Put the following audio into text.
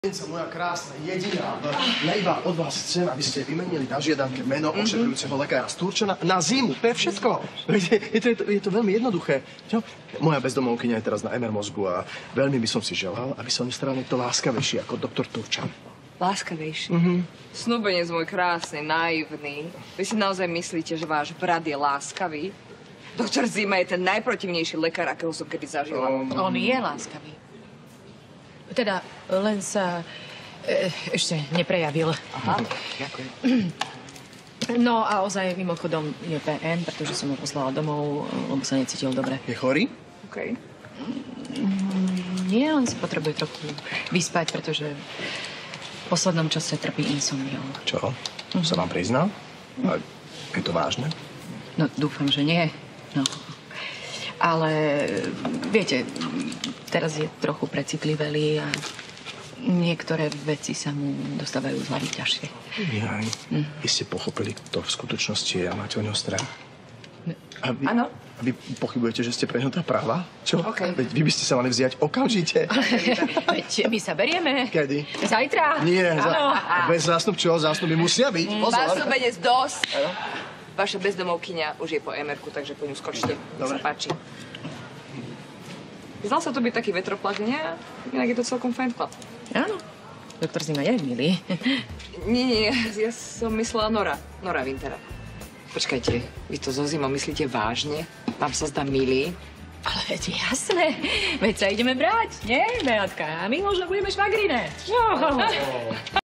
Moja krásna, jediná. Ja iba od vás chcem, aby ste vymenili na žiadanke meno ošetrujúceho lekára z Turčana na zimu. To je všetko. Je to veľmi jednoduché. Čo? Moja bezdomovkyňa je teraz na MR mozgu a veľmi by som si želal, aby som nestal niekto láskavejší ako doktor Turčan. Láskavejší? Snúbenec môj krásny, naivný. Vy si naozaj myslíte, že váš brat je láskavý? Doktor Zima je ten najprotivnejší lekár, akého som kedy zažila. On je láskavý. Teda len sa ešte neprejavil. Aha. Ďakujem. No a ozaj mimochodom je PN, pretože som ho poslala domov, lebo sa necítil dobre. Je chorý? OK. Nie, on si potrebuje trochu vyspať, pretože v poslednom čase trpí insomniou. Čo? Sa vám priznal? A je to vážne? No, dúfam, že nie. No. Ale viete, teraz je trochu precitlivelý a niektoré veci sa mu dostávajú z hlavy ťažšie. Jaj, vy ste pochopili, kto v skutočnosti je a máte o ňo strach? Áno. A vy pochybujete, že ste pre ňo tá práva? Čo? OK. Veď vy by ste sa mali vziať okamžite. Veď my sa berieme. Kedy? Zajtra. Nie, Áno. bez zástupčov, zástupy musia byť. Pán Snúbenec, dosť. Vaša bezdomovkyňa už je po MR-ku, takže po ňu skočte. Dobre. Sa páči. Zdal sa to byť taký vetroplak, nie? Inak je to celkom fajn chlap. Áno. Doktor Zima je milý. Nie, ja som myslela Nora Wintera. Počkajte, vy to so Zimou myslíte vážne? Vám sa zdá milý? Ale veď jasné. Veď sa ideme brať, nie, Beatka? A my možno budeme švagriné.